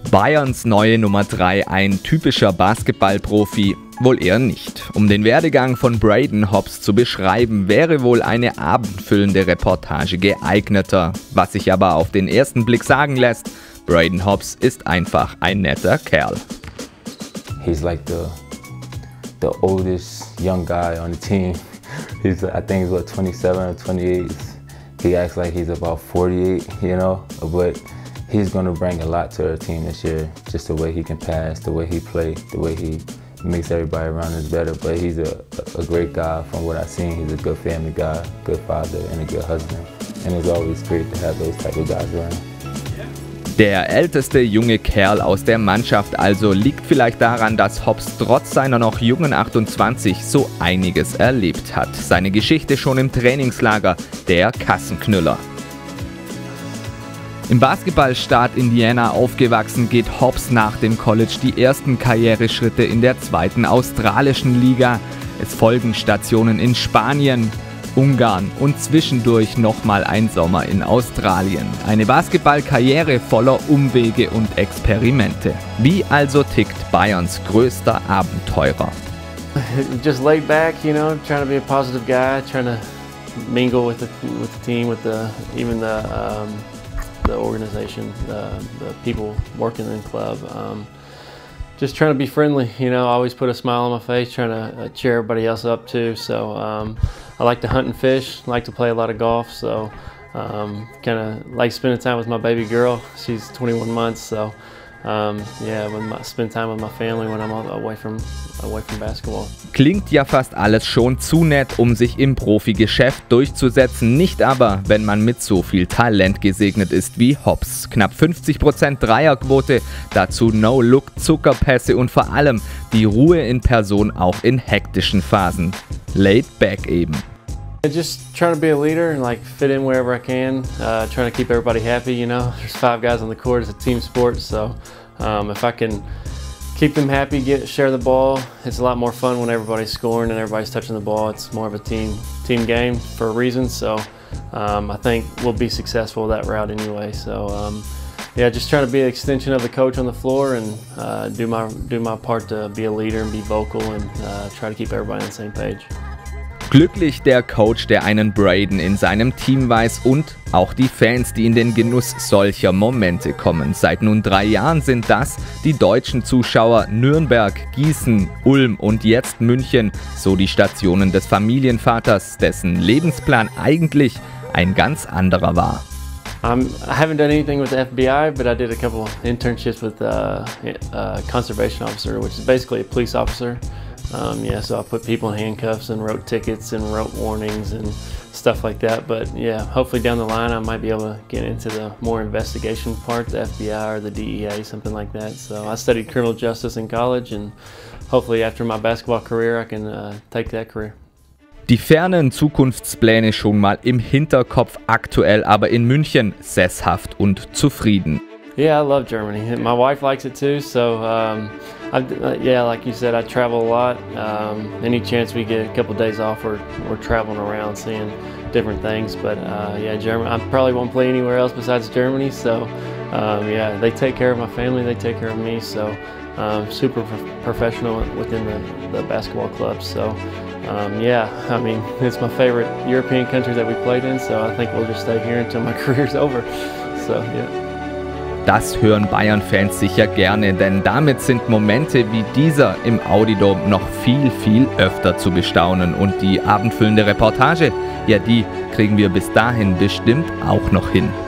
Bayerns neue Nummer 3, ein typischer Basketballprofi? Wohl eher nicht. Um den Werdegang von Braden Hobbs zu beschreiben, wäre wohl eine abendfüllende Reportage geeigneter. Was sich aber auf den ersten Blick sagen lässt, Braden Hobbs ist einfach ein netter Kerl. He's like the oldest young guy on the team. I think he's what, 27 or 28. He acts like he's about 48, you know, but he's going to bring a lot to our team this year. Just the way he can pass, the way he plays, the way he makes everybody around us better. But he's a great guy from what I've seen. He's a good family guy, good father, and a good husband. And it's always great to have those type of guys around. Der älteste junge Kerl aus der Mannschaft also liegt vielleicht daran, dass Hobbs trotz seiner noch jungen 28 so einiges erlebt hat. Seine Geschichte schon im Trainingslager, der Kassenknüller. Im Basketballstaat Indiana aufgewachsen, geht Hobbs nach dem College die ersten Karriereschritte in der zweiten australischen Liga. Es folgen Stationen in Spanien, Ungarn und zwischendurch nochmal ein Sommer in Australien. Eine Basketballkarriere voller Umwege und Experimente. Wie also tickt Bayerns größter Abenteurer? Just laid back, you know, trying to be a positive guy, trying to mingle with the team, with even the organization, the people working in the club. Just trying to be friendly, you know, always put a smile on my face, trying to cheer everybody else up too. So I like to hunt and fish, like to play a lot of golf, so kind of like spending time with my baby girl. She's 21 months, so yeah, spend time with my family when I'm away from basketball. Klingt ja fast alles schon zu nett, um sich im Profigeschäft durchzusetzen, nicht aber, wenn man mit so viel Talent gesegnet ist wie Hobbs. Knapp 50% Dreierquote, dazu No-Look, Zuckerpässe und vor allem die Ruhe in Person auch in hektischen Phasen. Laid back eben. Just trying to be a leader and like fit in wherever I can, trying to keep everybody happy, you know. There's 5 guys on the court, it's a team sport, so if I can keep them happy, share the ball, it's a lot more fun when everybody's scoring and everybody's touching the ball. It's more of a team game for a reason, so I think we'll be successful that route anyway. So yeah, just trying to be an extension of the coach on the floor and do my part to be a leader and be vocal and try to keep everybody on the same page. Glücklich der Coach, der einen Braden in seinem Team weiß, und auch die Fans, die in den Genuss solcher Momente kommen. Seit nun 3 Jahren sind das die deutschen Zuschauer Nürnberg, Gießen, Ulm und jetzt München, so die Stationen des Familienvaters, dessen Lebensplan eigentlich ein ganz anderer war. I haven't done anything with the FBI, but I did a couple internships with conservation officer, which is basically a police officer. Yeah, so I put people in handcuffs and wrote tickets and wrote warnings and stuff like that. But yeah, hopefully down the line I might be able to get into the more investigation part, the FBI or the DEA, something like that. So I studied criminal justice in college, and hopefully after my basketball career I can take that career. Die fernen Zukunftspläne schon mal im Hinterkopf, aktuell aber in München sesshaft und zufrieden. Yeah, I love Germany. My wife likes it too, so yeah, like you said, I travel a lot. Any chance we get a couple of days off, we're traveling around, seeing different things. But yeah, Germany, I probably won't play anywhere else besides Germany. So yeah, they take care of my family, they take care of me. So super professional within the basketball club. So yeah, I mean, it's my favorite European country that we played in. So I think we'll just stay here until my career's over. So yeah. Das hören Bayern-Fans sicher gerne, denn damit sind Momente wie dieser im Audi-Dome noch viel, viel öfter zu bestaunen. Und die abendfüllende Reportage, ja, die kriegen wir bis dahin bestimmt auch noch hin.